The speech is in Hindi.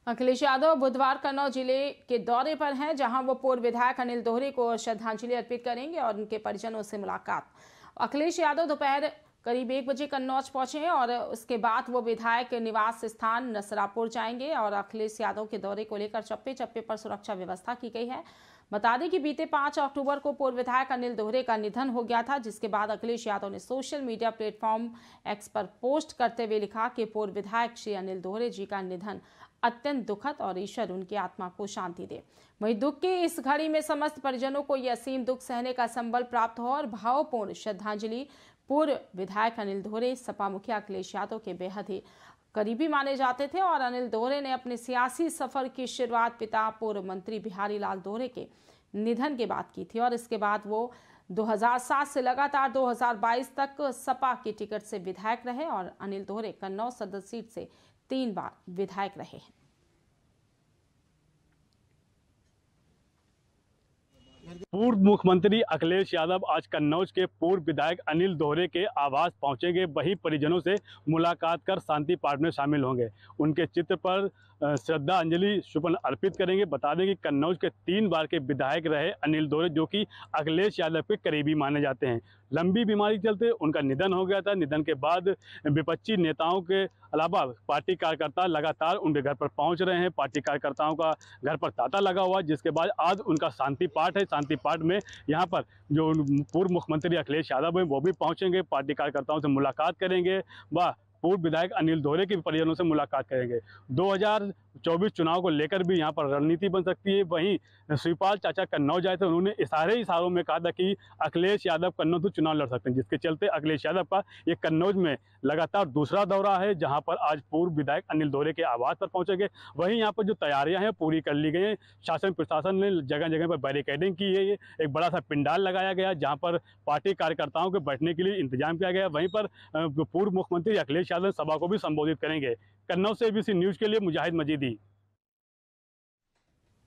अखिलेश यादव बुधवार कन्नौज जिले के दौरे पर हैं, जहां वो पूर्व विधायक अनिल दोहरे को श्रद्धांजलि अर्पित करेंगे और उनके परिजनों से मुलाकात। अखिलेश यादव दोपहर करीब 1 बजे कन्नौज पहुंचे और उसके बाद वो विधायक निवास स्थान नसरापुर जाएंगे और अखिलेश यादव के दौरे को लेकर चप्पे चप्पे पर सुरक्षा व्यवस्था की गई है। बता दें कि बीते 5 अक्टूबर को पूर्व विधायक अनिल दोहरे का निधन हो गया था, जिसके बाद अखिलेश यादव ने सोशल मीडिया प्लेटफॉर्म एक्स पर पोस्ट करते हुए लिखा कि पूर्व विधायक श्री अनिल दोहरे जी का निधन अत्यंत दुखद और ईश्वर उनकी आत्मा को शांति दे। वहीं दुख की इस घड़ी में समस्त परिजनों को यह असीम दुख सहने का संबल प्राप्त हो और भावपूर्ण श्रद्धांजलि। पूर्व विधायक अनिल दोहरे सपा मुखिया अखिलेश यादव के बेहद ही करीबी माने जाते थे और अनिल दोहरे ने अपने सियासी सफर की शुरुआत पिता पूर्व मंत्री बिहारी लाल दोहरे के निधन के बाद की थी और इसके बाद वो 2007 से लगातार 2022 तक सपा की टिकट से विधायक रहे और अनिल दोहरे कन्नौज सदर सीट से 3 बार विधायक रहे हैं। पूर्व मुख्यमंत्री अखिलेश यादव आज कन्नौज के पूर्व विधायक अनिल दोहरे के आवास पहुंचेंगे। वहीं परिजनों से मुलाकात कर शांति पाठ में शामिल होंगे। उनके चित्र पर श्रद्धांजलि सुमन अर्पित करेंगे। बता दें कि कन्नौज के 3 बार के विधायक रहे अनिल दोहरे, जो कि अखिलेश यादव के करीबी माने जाते हैं। लंबी बीमारी के चलते उनका निधन हो गया था। निधन के बाद विपक्षी नेताओं के अलावा पार्टी कार्यकर्ता लगातार उनके घर पर पहुंच रहे हैं। पार्टी कार्यकर्ताओं का घर पर तांता लगा हुआ, जिसके बाद आज उनका शांति पाठ है। शांति पाठ में यहाँ पर जो पूर्व मुख्यमंत्री अखिलेश यादव हैं वो भी पहुंचेंगे, पार्टी कार्यकर्ताओं से मुलाकात करेंगे व पूर्व विधायक अनिल दोहरे के परिजनों से मुलाकात करेंगे। 2024 चुनाव को लेकर भी यहाँ पर रणनीति बन सकती है। वहीं शिवपाल चाचा कन्नौज आए थे, उन्होंने इशारों में कहा था कि अखिलेश यादव कन्नौज से चुनाव लड़ सकते हैं, जिसके चलते अखिलेश यादव का ये कन्नौज में लगातार दूसरा दौरा है, जहाँ पर आज पूर्व विधायक अनिल दोहरे के आवास पर पहुंचेंगे। वहीं यहाँ पर जो तैयारियां हैं पूरी कर ली गई हैं। शासन प्रशासन ने जगह जगह पर बैरिकेडिंग की है। एक बड़ा सा पंडाल लगाया गया, जहाँ पर पार्टी कार्यकर्ताओं के बैठने के लिए इंतजाम किया गया। वहीं पर पूर्व मुख्यमंत्री अखिलेश यादव सभा को भी संबोधित करेंगे। कन्नौज से एबीसी न्यूज के लिए मुजाहिद मजीदी।